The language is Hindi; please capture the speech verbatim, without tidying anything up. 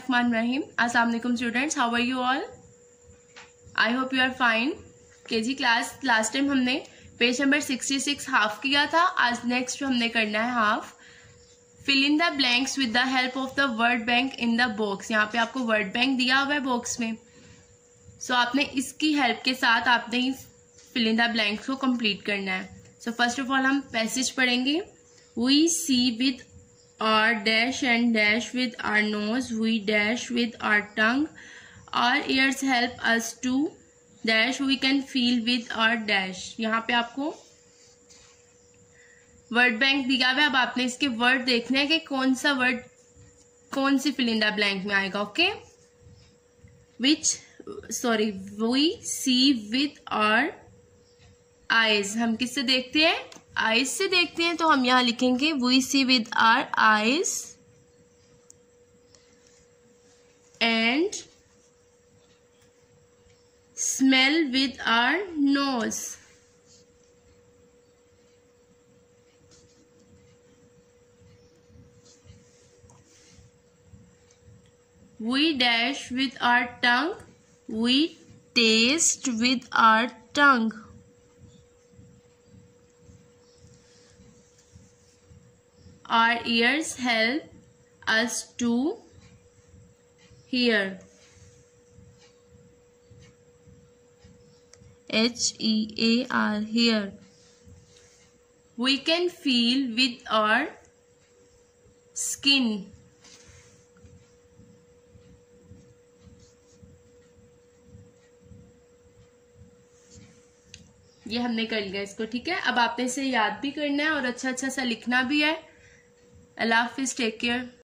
Bismillahirrahmanirrahim. Assalamu alaikum students, how are you all? I hope you are fine. KG class last time हमने page number sixty six half किया था. आज नेक्स्ट हमने करना है half. Fill in the blanks with the help of the word bank in the box. यहाँ पे आपको वर्ड बैंक दिया हुआ है बॉक्स में. सो so, आपने इसकी हेल्प के साथ आपने फिल इन द ब्लैंक्स को कंप्लीट करना है. सो फर्स्ट ऑफ ऑल हम पैसेज पढ़ेंगे. We see with our dash and dash with our nose, we dash with our tongue, our ears help us to dash, we can feel with our dash. यहाँ पे आपको वर्ड बैंक दिया हुआ है. अब आपने इसके वर्ड देखने हैं कि कौन सा वर्ड कौन सी फिल इन द ब्लैंक में आएगा. Okay, which sorry we see with our eyes. हम किससे देखते हैं? आईज से देखते हैं. तो हम यहां लिखेंगे we see with our eyes and smell with our nose. We dash with our tongue, we taste with our tongue. Our ears help us to hear. H E A R, hear. We can feel with our skin. ये हमने कर लिया इसको. ठीक है, अब आपने इसे याद भी करना है और अच्छा अच्छा सा लिखना भी है. Allah Hafiz, take care.